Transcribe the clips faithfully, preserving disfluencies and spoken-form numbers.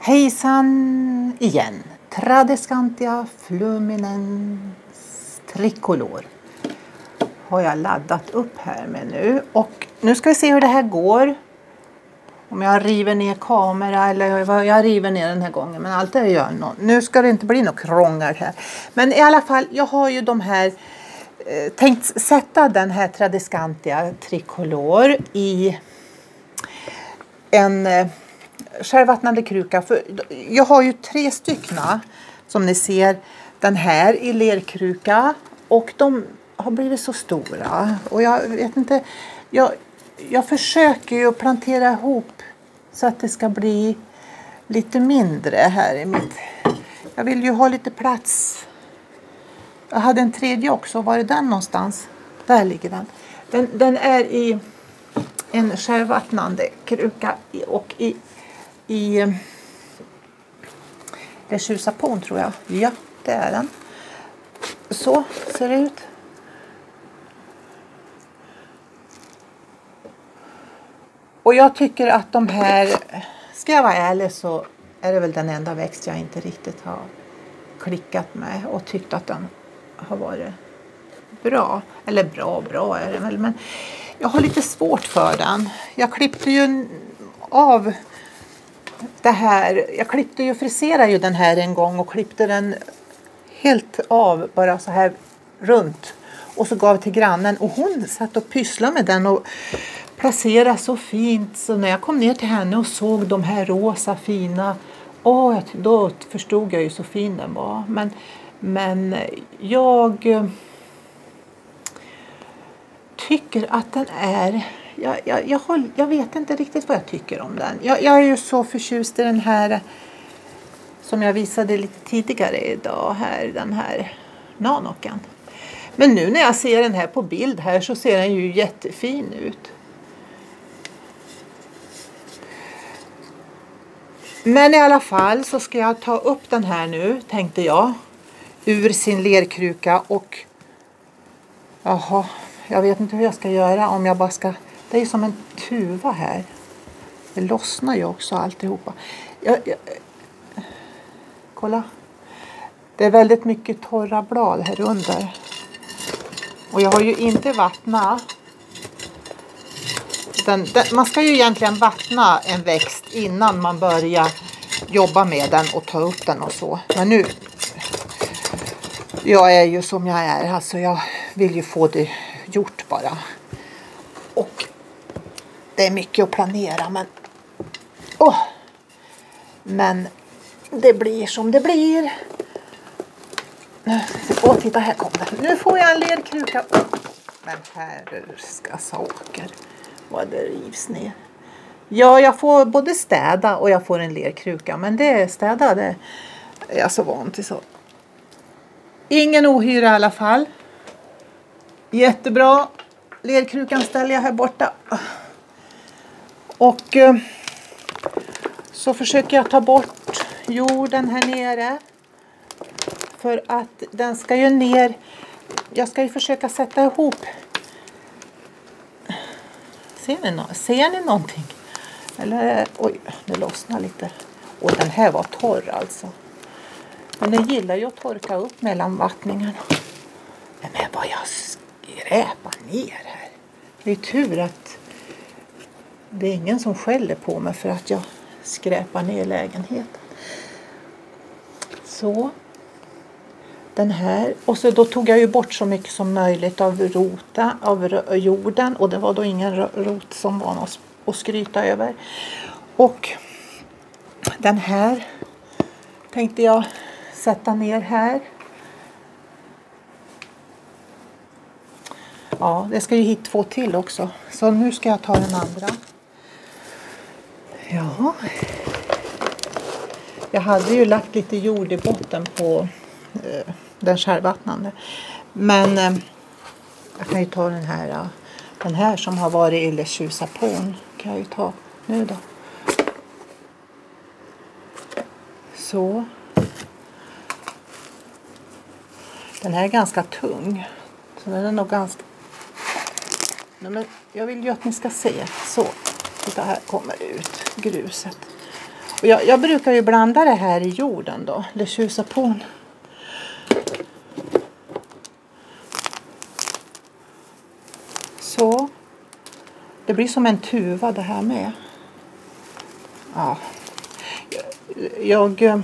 Hejsan igen! Tradescantia fluminens tricolor har jag laddat upp här med nu. Och nu ska vi se hur det här går. Om jag river ner kamera eller vad jag river ner den här gången. Men allt det gör något. Nu ska det inte bli något krångel här. Men i alla fall, jag har ju de här eh, tänkt sätta den här Tradescantia tricolor i en eh, självvattnande kruka. För jag har ju tre styckna som ni ser. Den här i lerkruka. Och de har blivit så stora. Och jag vet inte. Jag, jag försöker ju plantera ihop så att det ska bli lite mindre här i mitt. Jag vill ju ha lite plats. Jag hade en tredje också. Var är den någonstans? Där ligger den. Den, den är i en självvattnande kruka och i i det tjusapon tror jag. Ja, det är den. Så ser det ut. Och jag tycker att de här, ska jag vara ärlig så är det väl den enda växt jag inte riktigt har klickat med och tyckt att den har varit bra. Eller bra, bra är det väl, men jag har lite svårt för den. Jag klippte ju av det här, jag klippte ju friserade ju den här en gång och klippte den helt av bara så här runt och så gav till grannen och hon satt och pysslade med den och placerade så fint så när jag kom ner till henne och såg de här rosa fina, åh, då förstod jag ju så fin den var, men, men jag tycker att den är Jag, jag, jag, håll, jag vet inte riktigt vad jag tycker om den. Jag, jag är ju så förtjust i den här som jag visade lite tidigare idag här, den här nanoken. Men nu när jag ser den här på bild här så ser den ju jättefin ut. Men i alla fall så ska jag ta upp den här nu, tänkte jag, ur sin lerkruka och jaha, jag vet inte hur jag ska göra om jag bara ska. Det är ju som en tuva här. Det lossnar ju också alltihopa. Jag, jag, kolla. Det är väldigt mycket torra blad här under. Och jag har ju inte vattnat. Den, den, man ska ju egentligen vattna en växt innan man börjar jobba med den och ta upp den och så. Men nu. Jag är ju som jag är. Alltså jag vill ju få det gjort bara. Och det är mycket att planera, men åh, men det blir som det blir. Och titta, här kom det. Nu får jag en lerkruka. Men här ska saker. Vad det rivs ner. Ja, jag får både städa och jag får en lerkruka. Men det städa, det är jag så van till så. Ingen ohyra i alla fall. Jättebra. Lerkrukan ställer jag här borta. Och eh, så försöker jag ta bort jorden här nere. För att den ska ju ner. Jag ska ju försöka sätta ihop. Ser ni, no- ser ni någonting? Eller, oj, det lossnar lite. Och den här var torr alltså. Men den gillar ju att torka upp mellan vattningarna. Men vad jag skräpar ner här. Det är tur att det är ingen som skäller på mig för att jag skräpar ner lägenheten. Så. Den här. Och så då tog jag ju bort så mycket som möjligt av rota, av jorden. Och det var då ingen rot som var något att skryta över. Och den här tänkte jag sätta ner här. Ja, det ska ju hit två till också. Så nu ska jag ta den andra. Ja. Jag hade ju lagt lite jord i botten på eh, den självvattnande. Men eh, jag kan ju ta den här. Ja. Den här som har varit i tjusapon kan jag ju ta nu då. Så. Den här är ganska tung. Så den är nog ganska. Nej, men jag vill ju att ni ska se. Så. Titta, här kommer det ut gruset. Och jag, jag brukar ju blanda det här i jorden då. Eller tjusa på en. Så. Det blir som en tuva det här med. Ja. Jag, jag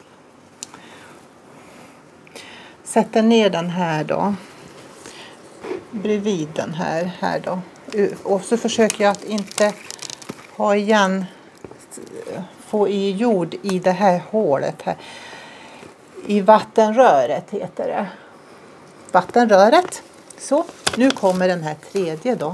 sätter ner den här då. Bredvid den här, här då. Och så försöker jag att inte ha igen, få i jord i det här hålet här. I vattenröret heter det. Vattenröret. Så, nu kommer den här tredje då.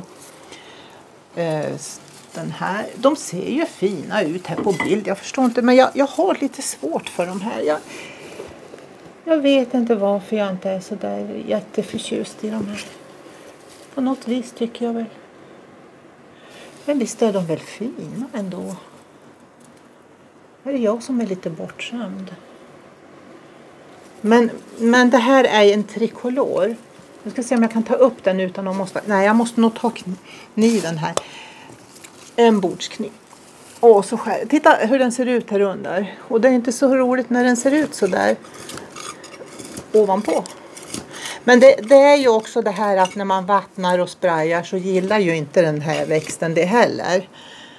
Den här, de ser ju fina ut här på bild. Jag förstår inte, men jag, jag har lite svårt för de här. Jag, jag vet inte varför jag inte är så där jätteförtjust i de här. På något vis tycker jag väl. Men visst är de väl fina ändå. Är det jag som är lite bortskämd? Men, men det här är en trikolor. Jag ska se om jag kan ta upp den utan att måste. Nej, jag måste nog ta kniven här. En bordskniv. Och så skär. Titta hur den ser ut här under. Och det är inte så roligt när den ser ut så där ovanpå. Men det, det är ju också det här att när man vattnar och sprayar så gillar ju inte den här växten det heller.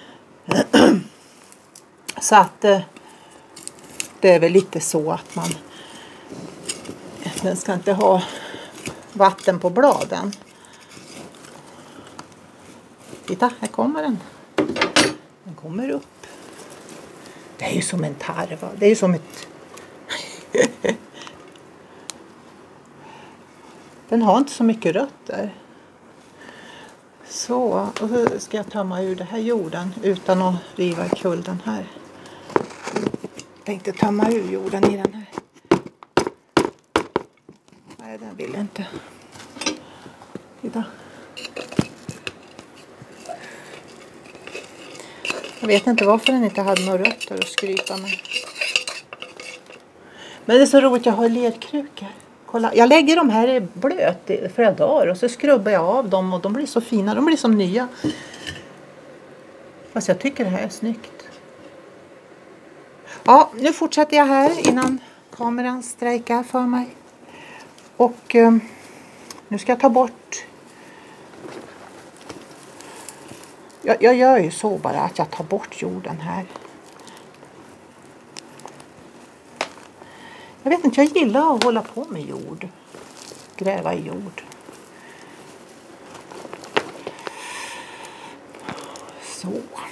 Så att det är väl lite så att man den ska inte ha vatten på bladen. Titta, här kommer den. Den kommer upp. Det är ju som en tarva. Det är ju som ett... Den har inte så mycket rötter. Så, och så ska jag tömma ur det här jorden utan att riva kull den här. Jag tänkte tömma ur jorden i den här. Nej, den vill inte. Titta. Jag vet inte varför den inte hade några rötter att skryta med. Men det är så roligt, jag har lerkrukor. Kolla, jag lägger de här i blöt i flera dagar och så skrubbar jag av dem och de blir så fina. De blir som nya. Fast jag tycker det här är snyggt. Ja, nu fortsätter jag här innan kameran strejkar för mig. Och eh, nu ska jag ta bort. Jag, jag gör ju så bara att jag tar bort jorden här. Jag vet inte, jag gillar att hålla på med jord. Gräva i jord. Så.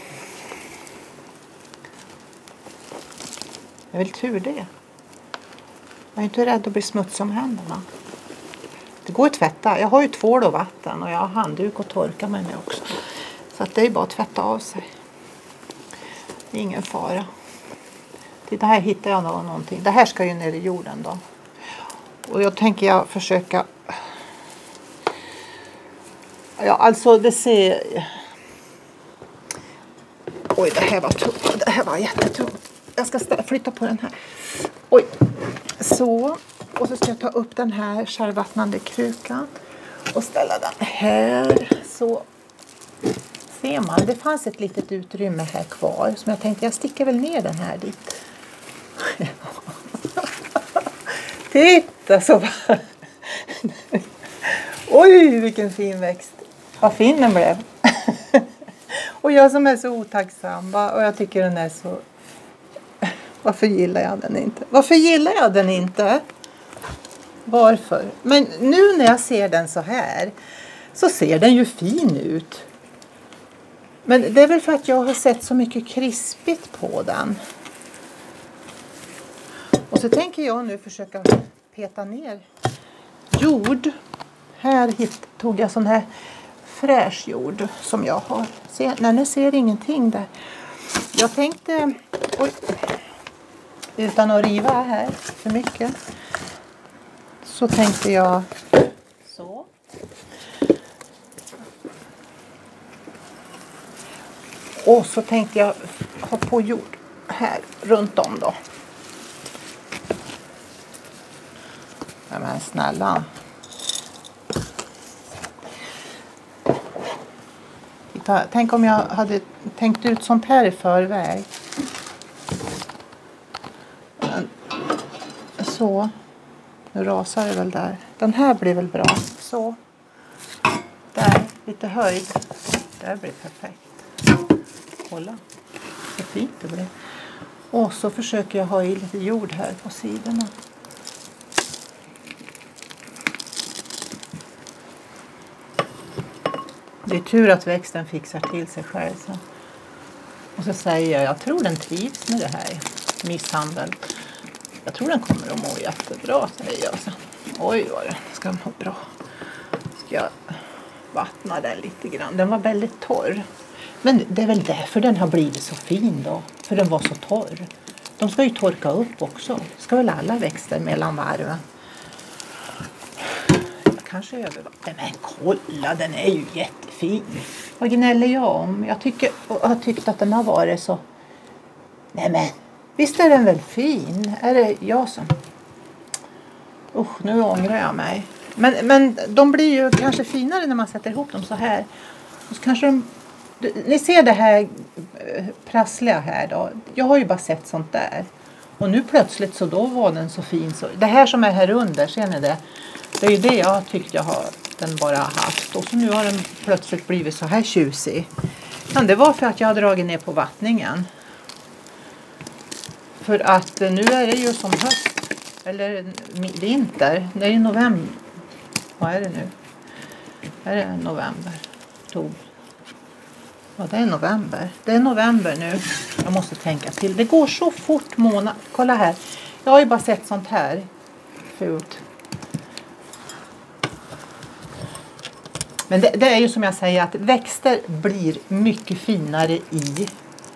Jag vill tur det. Jag är inte rädd att bli smutsig om händerna. Det går att tvätta. Jag har ju tvål och vatten och jag har handduk och torka med mig också. Så att det är bara att tvätta av sig. Det är ingen fara. Titta, här hittar jag någonting. Det här ska ju ner i jorden då. Och jag tänker jag försöka. Ja, alltså det ser. Oj, det här var tungt. Det här var jättetungt. Jag ska flytta på den här. Oj. Så. Och så ska jag ta upp den här kärvattnande krukan. Och ställa den här. Så. Ser man. Det fanns ett litet utrymme här kvar. Som jag tänkte jag sticker väl ner den här dit. Titta så. Oj, vilken fin växt. Vad fin den blev. Och jag som är så otacksam. Va? Och jag tycker den är så. Varför gillar jag den inte? Varför gillar jag den inte? Varför? Men nu när jag ser den så här. Så ser den ju fin ut. Men det är väl för att jag har sett så mycket krispigt på den. Och så tänker jag nu försöka peta ner jord. Här hit, tog jag sån här fräsch jord som jag har. Se, nej, nu ser ingenting där. Jag tänkte, oj, utan att riva här för mycket. Så tänkte jag så. Och så tänkte jag ha på jord här runt om då. Ja, men snälla. Tänk om jag hade tänkt ut sånt här i förväg. Så. Nu rasar det väl där. Den här blir väl bra. Så. Där. Lite höjd. Där blir perfekt. Kolla. Så fint det blir. Och så försöker jag ha i lite jord här på sidorna. Det är tur att växten fixar till sig själv. Så. Och så säger jag, jag tror den trivs med det här. Misshandel. Jag tror den kommer att må jättebra, säger jag. Så. Oj, vad den ska må bra. Ska jag vattna den lite grann. Den var väldigt torr. Men det är väl därför den har blivit så fin då. För den var så torr. De ska ju torka upp också. Ska väl alla växter mellan varven. Jag kanske övervattnar. Men kolla, den är ju jättefin. Vad gnäller jag om? Jag tycker, jag har tyckt att den har varit så... Nej men, visst är den väl fin? Är det jag som... Usch, nu ångrar jag mig. Men, men de blir ju kanske finare när man sätter ihop dem så här. Och så kanske de... Ni ser det här prassliga här då. Jag har ju bara sett sånt där. Och nu plötsligt så då var den så fin. Så, det här som är här under, ser ni det? Det är ju det jag har tyckt jag har den bara haft. Och så nu har den plötsligt blivit så här tjusig. Men det var för att jag har dragit ner på vattningen. För att nu är det ju som höst. Eller vinter. Det är ju november. Vad är det nu? Är det november? Oktober. Ja, det är november. Det är november nu. Jag måste tänka till. Det går så fort månad. Kolla här. Jag har ju bara sett sånt här förut. Men det, det är ju som jag säger att växter blir mycket finare i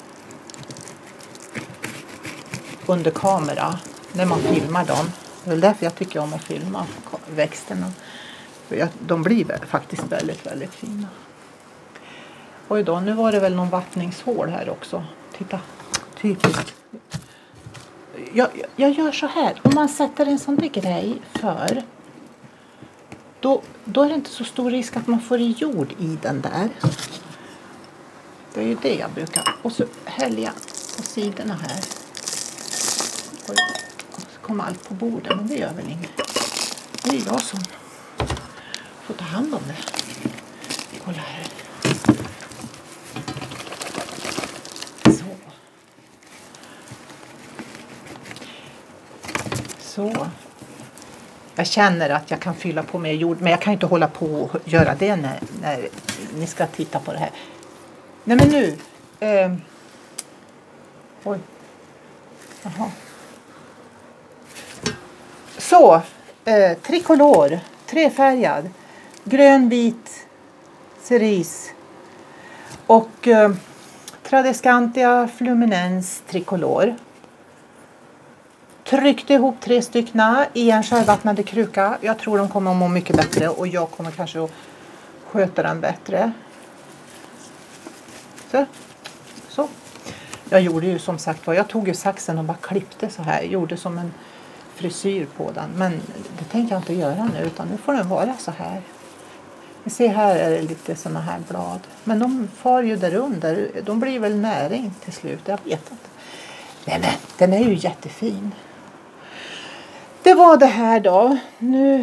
under kamera när man filmar dem. Det är därför jag tycker om att filma växterna. För jag, de blir faktiskt väldigt, väldigt fina. Oj då, nu var det väl någon vattningshål här också. Titta, typiskt. Jag, jag gör så här. Om man sätter en sån där grej för... Då, då är det inte så stor risk att man får i jord i den där. Det är ju det jag brukar. Och så häller jag på sidorna här. Och så kommer allt på bordet, men det gör väl inget. Det är jag som får ta hand om det. Kolla här. Så. Så. Jag känner att jag kan fylla på med jord. Men jag kan inte hålla på och göra det när, när ni ska titta på det här. Nej men nu. Eh, oj. Jaha. Så. Eh, trikolor. Trefärgad. Grön, vit. Cerise. Och eh, Tradescantia fluminens trikolor. Tryckte ihop tre styckna i en självvattnande kruka. Jag tror de kommer att må mycket bättre. Och jag kommer kanske att sköta den bättre. Så. Så. Jag gjorde ju som sagt vad. Jag tog ju saxen och bara klippte så här. Gjorde som en frisyr på den. Men det tänker jag inte göra nu. Utan nu får den vara så här. Ni ser här är det lite såna här blad. Men de far ju där under. De blir väl näring till slut. Jag vet inte. Nej men den är ju jättefin. Det var det här då. Nu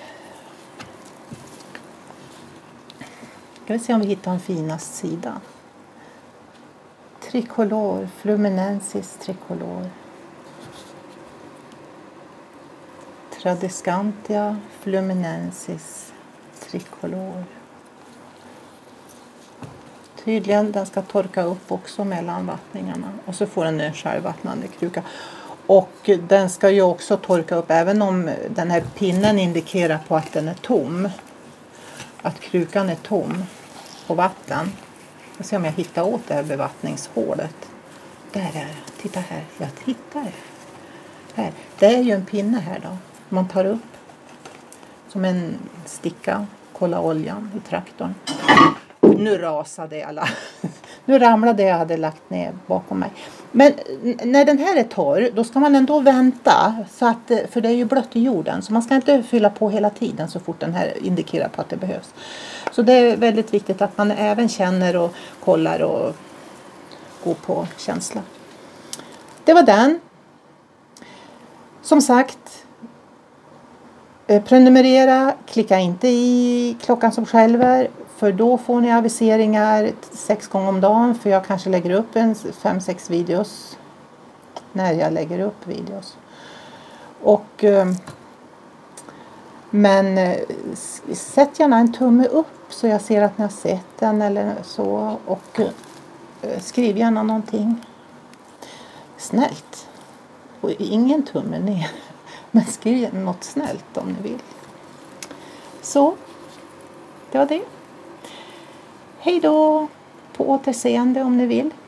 ska vi se om vi hittar en finast sida. Tricolor, fluminensis tricolor. Tradescantia fluminensis tricolor. Tydligen den ska torka upp också mellan vattningarna. Och så får den en självvattnande kruka. Och den ska ju också torka upp även om den här pinnen indikerar på att den är tom. Att krukan är tom på vatten. Jag ska se om jag hittar åt det här bevattningshålet. Där är det. Titta här. Jag tittar. Här. Det är ju en pinne här då. Man tar upp. Som en sticka. Kolla oljan i traktorn. Nu rasade alla. Nu ramlade det jag hade lagt ner bakom mig. Men när den här är torr, då ska man ändå vänta. Så att, för det är ju blött i jorden. Så man ska inte fylla på hela tiden så fort den här indikerar på att det behövs. Så det är väldigt viktigt att man även känner och kollar och går på känsla. Det var den. Som sagt, Eh, prenumerera, klicka inte i klockan som skälver, för då får ni aviseringar sex gånger om dagen, för jag kanske lägger upp en fem sex videos när jag lägger upp videos. Och eh, men eh, sätt gärna en tumme upp så jag ser att ni har sett den eller så, och eh, skriv gärna någonting snällt och ingen tumme ner. Men skriv något snällt om ni vill. Så, det var det. Hej då! På återseende om ni vill.